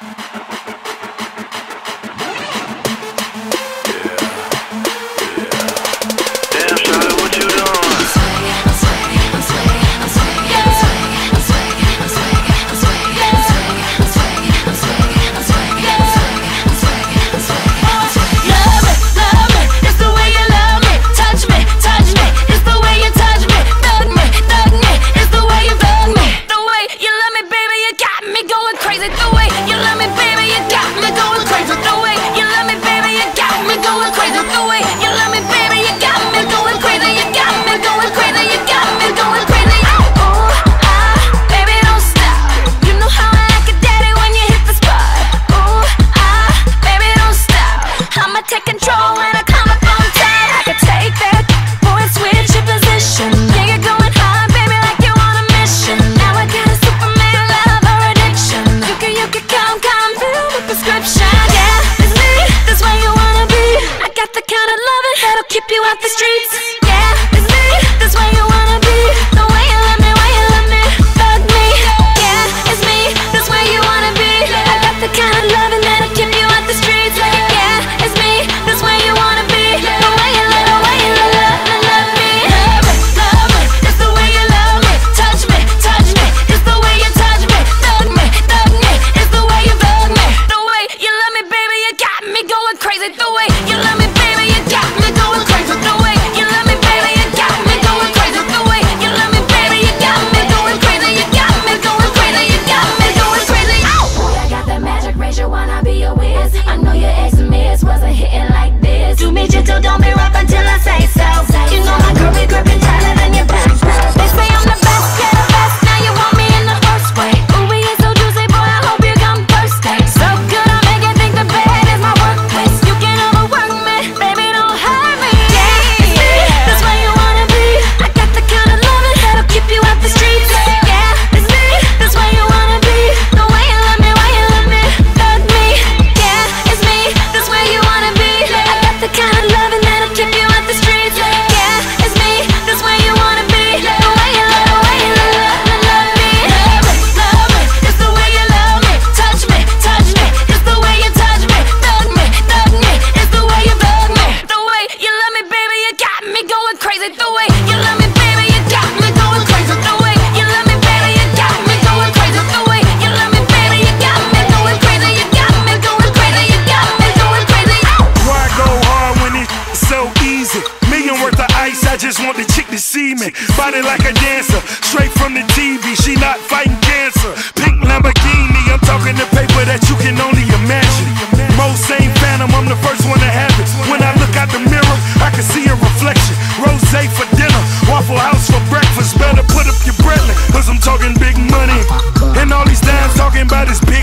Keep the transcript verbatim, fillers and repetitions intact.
Body like a dancer, straight from the T V. She not fighting cancer. Pink Lamborghini, I'm talking the paper that you can only imagine. Most ain't phantom, I'm the first one to have it. When I look out the mirror, I can see a reflection. Rosé for dinner, Waffle House for breakfast. Better put up your Bretland, cause I'm talking big money. And all these dimes talking about is big.